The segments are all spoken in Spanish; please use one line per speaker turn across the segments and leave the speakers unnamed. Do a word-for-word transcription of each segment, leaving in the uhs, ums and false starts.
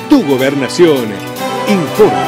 Tu Gobernación informa.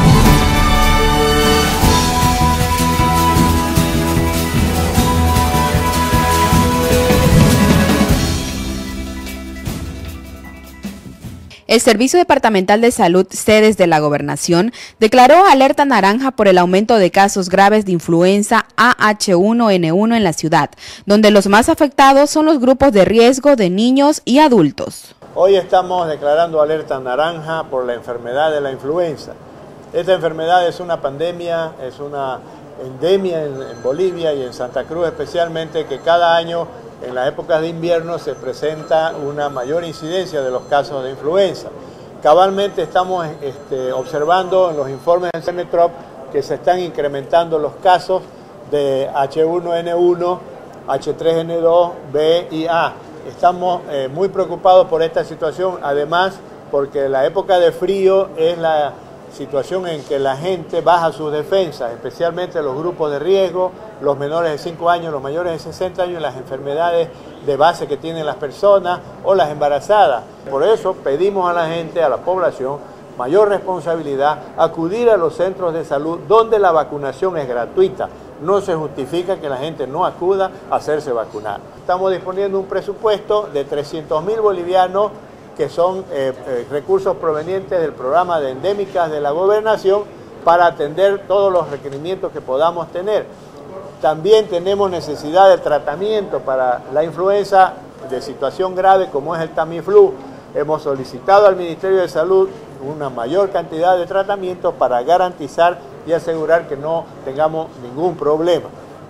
El Servicio Departamental de Salud, sedes de la Gobernación, declaró alerta naranja por el aumento de casos graves de influenza A H uno N uno en la ciudad, donde los más afectados son los grupos de riesgo de niños y adultos.
Hoy estamos declarando alerta naranja por la enfermedad de la influenza. Esta enfermedad es una pandemia, es una endemia en, en Bolivia y en Santa Cruz especialmente, que cada año en las épocas de invierno se presenta una mayor incidencia de los casos de influenza. Cabalmente estamos este, observando en los informes del CENETROP que se están incrementando los casos de H uno N uno, H tres N dos, B y A. Estamos eh, muy preocupados por esta situación, además porque la época de frío es la situación en que la gente baja sus defensas, especialmente los grupos de riesgo, los menores de cinco años, los mayores de sesenta años, las enfermedades de base que tienen las personas o las embarazadas. Por eso pedimos a la gente, a la población, mayor responsabilidad, acudir a los centros de salud donde la vacunación es gratuita. No se justifica que la gente no acuda a hacerse vacunar. Estamos disponiendo un presupuesto de trescientos mil bolivianos que son eh, eh, recursos provenientes del programa de endémicas de la Gobernación para atender todos los requerimientos que podamos tener. También tenemos necesidad de tratamiento para la influenza de situación grave como es el Tamiflu. Hemos solicitado al Ministerio de Salud una mayor cantidad de tratamientos para garantizar y asegurar que no tengamos ningún problema.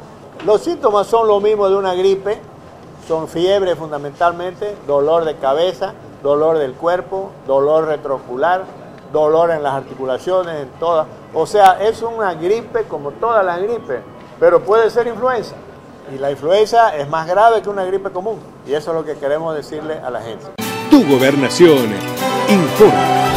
Los síntomas son lo mismo de una gripe, son fiebre fundamentalmente, dolor de cabeza, dolor del cuerpo, dolor retroocular, dolor en las articulaciones, en todas. O sea, es una gripe como todas las gripes, pero puede ser influenza. Y la influenza es más grave que una gripe común. Y eso es lo que queremos decirle a la gente.
Tu Gobernación informa.